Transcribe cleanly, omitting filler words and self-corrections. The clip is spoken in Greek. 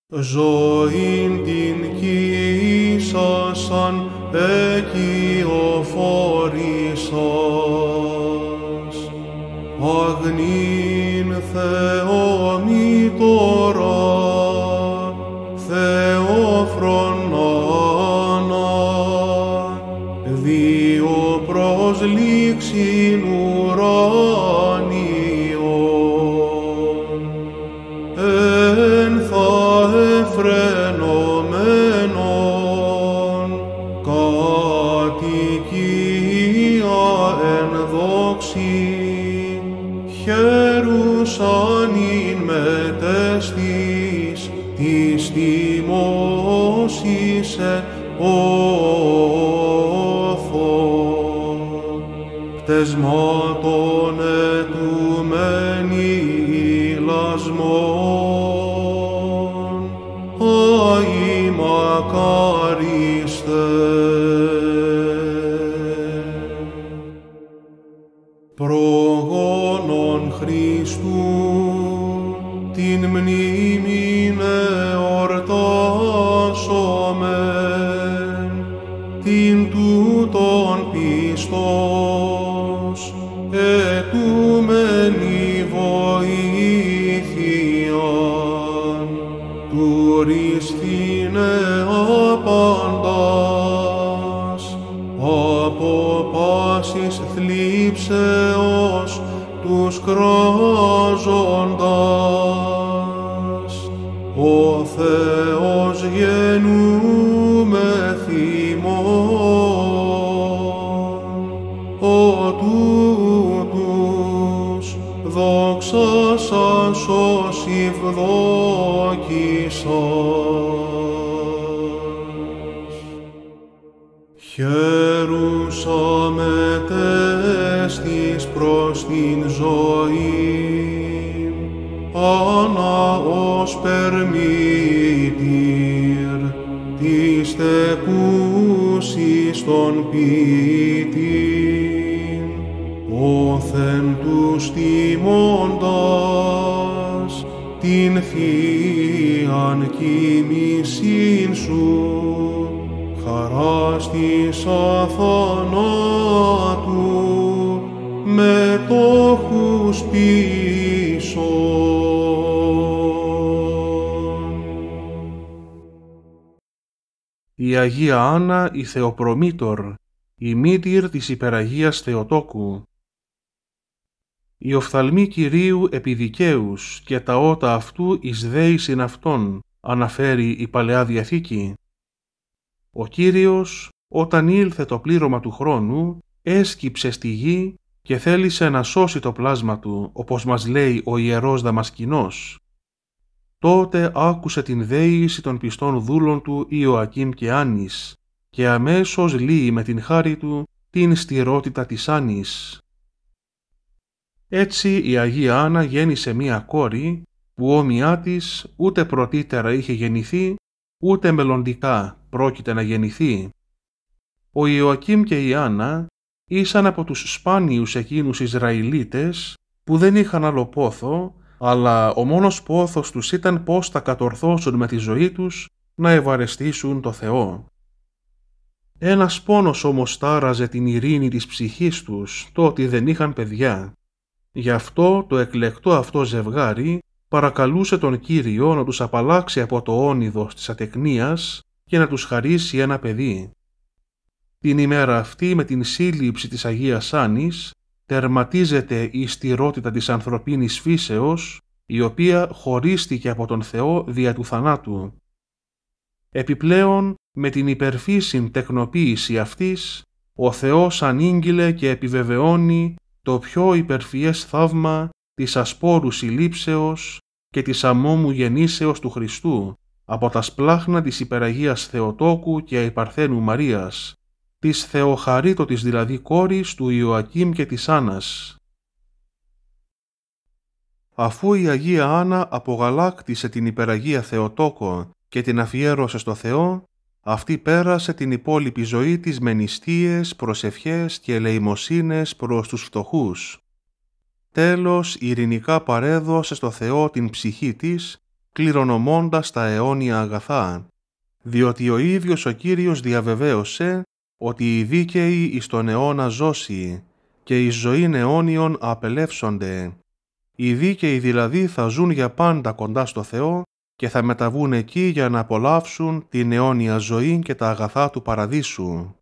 Ζωήν την κύσασαν εκειοφόρησας, αγνήν Θεομήτωρα, Θεόφρονάνα, δύο προσλήξιν ουράνιον, εν θα εφρενωμένον, κατοικία εν δόξη, χέρουσαν μετέστης της τιμώσισε όθο, πτεσμάτων ετουμένη ηλασμόν, αη μακάριστε. Προγόνων Χριστού την μνήμην εορτάσομεν, την τούτον πιστός ετούμενη βοήθειαν, τουριστήνε απαντάς, από πάσης θλίψεως τους κράζοντας, ο Θεός γεννούμε θυμών, ο τούτους δόξα σας ως ευδόκησας. Χαίρουσα μετέστης προς την ζωή, άνα ως περμήτηρ της τεκούσης των ποιητήν, όθεν τους τιμώντας την θείαν κοιμήσιν σου, χαράς της αθανάτου μετόχους πίσω. Η Αγία Άννα η Θεοπρομήτωρ, η μήτηρ της Υπεραγίας Θεοτόκου. Οι οφθαλμοί Κυρίου επιδικαίους και τα ότα αυτού εις δέησιν αυτόν, αναφέρει η Παλαιά Διαθήκη. Ο Κύριος, όταν ήλθε το πλήρωμα του χρόνου, έσκυψε στη γη και θέλησε να σώσει το πλάσμα του, όπως μας λέει ο Ιερός Δαμασκηνός. Τότε άκουσε την δέηση των πιστών δούλων του Ιωακήμ και Άννης και αμέσως λύει με την χάρη του την στηρότητα της Άννης. Έτσι η Αγία Άννα γέννησε μία κόρη που όμοιά της ούτε πρωτήτερα είχε γεννηθεί, ούτε μελλοντικά πρόκειται να γεννηθεί. Ο Ιωακήμ και η Άννα ήσαν από τους σπάνιους εκείνους Ισραηλίτες που δεν είχαν άλλο πόθο, αλλά ο μόνος πόθος τους ήταν πώς θα κατορθώσουν με τη ζωή τους να ευαρεστήσουν το Θεό. Ένας πόνος όμως τάραζε την ειρήνη της ψυχής τους, το ότι δεν είχαν παιδιά. Γι' αυτό το εκλεκτό αυτό ζευγάρι παρακαλούσε τον Κύριο να τους απαλλάξει από το όνειδος της ατεκνίας και να τους χαρίσει ένα παιδί. Την ημέρα αυτή με την σύλληψη της Αγίας Άννης τερματίζεται η στηρότητα της ανθρωπίνης φύσεως, η οποία χωρίστηκε από τον Θεό δια του θανάτου. Επιπλέον, με την υπερφύσιν τεκνοποίηση αυτής, ο Θεός ανήγγειλε και επιβεβαιώνει το πιο υπερφυές θαύμα της ασπόρου συλλήψεως και της αμόμου γεννήσεως του Χριστού από τα σπλάχνα της Υπεραγίας Θεοτόκου και Αϊπαρθένου Μαρίας, της Θεοχαρίτωτης δηλαδή κόρης του Ιωακήμ και της Άννας. Αφού η Αγία Άννα απογαλάκτησε την Υπεραγία Θεοτόκο και την αφιέρωσε στο Θεό, αυτή πέρασε την υπόλοιπη ζωή της με νηστείες, προσευχές και ελεημοσύνες προς τους φτωχούς. Τέλος, ειρηνικά παρέδωσε στο Θεό την ψυχή της, κληρονομώντας τα αιώνια αγαθά, διότι ο ίδιος ο Κύριος διαβεβαίωσε ότι οι δίκαιοι εις τον αιώνα ζώσει και εις ζωήν αιώνιον απελεύσονται. Οι δίκαιοι δηλαδή θα ζουν για πάντα κοντά στο Θεό και θα μεταβούν εκεί για να απολαύσουν την αιώνια ζωή και τα αγαθά του παραδείσου.